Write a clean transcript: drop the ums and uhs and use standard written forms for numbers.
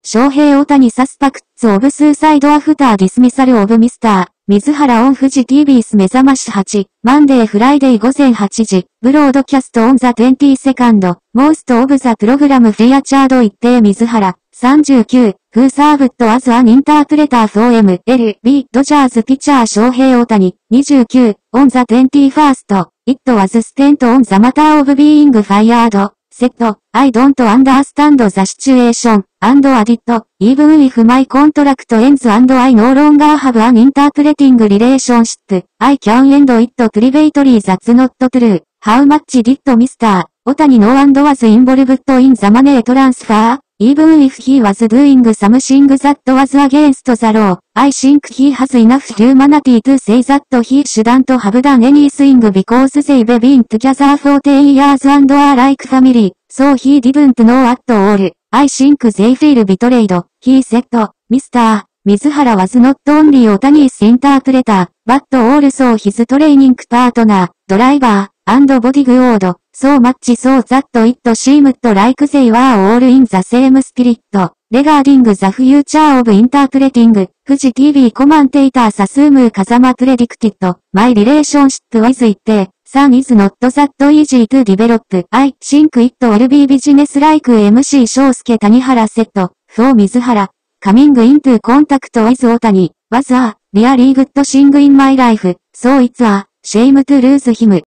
翔平大谷サスパクツオブスーサイドアフターディスミサルオブミスター。水原オンフジ TBS 目覚まし8、マンデーフライデー午前8時、ブロードキャストオンザ20セカンド、モーストオブザプログラムフリアチャード一定水原、39、フーサーブットアズアンインタープレターフォー MLB ドジャーズピッチャー翔平大谷、29、オンザ20ファースト、It was spent on the matter of being fired, set, I don't understand the situation, and added, even if my contract ends and I no longer have an interpreting relationship, I can end it privately that's not true. How much did Mr. Otani know and was involved in the money transfer? Even if he was doing something that was against the law, I think he has enough humanity to say that he shouldn't have done anything because they've been together for 10 years and are like family, so he didn't know at all. I think they feel betrayed, he said. Mr. 水原 was not only Otani's interpreter, but also his training partner, driver, and bodyguard, so much so that it seemed like they were all in the same spirit. Regarding the future of interpreting, Fuji TV commentators assume Kazama predicted, my relationship with it.Son is not that easy to develop. I think it will be business like MC Shousuke Tanihara said. For Mizuhara, coming into contact with Otani was a really good thing in my life, so it's a shame to lose him.